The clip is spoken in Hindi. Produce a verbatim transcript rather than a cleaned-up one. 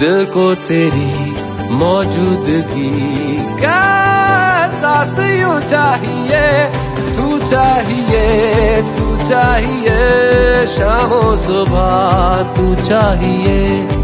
दिल को तेरी मौजूदगी का एहसास यूं चाहिए। तू चाहिए, तू चाहिए, शामों सुबह तू चाहिए।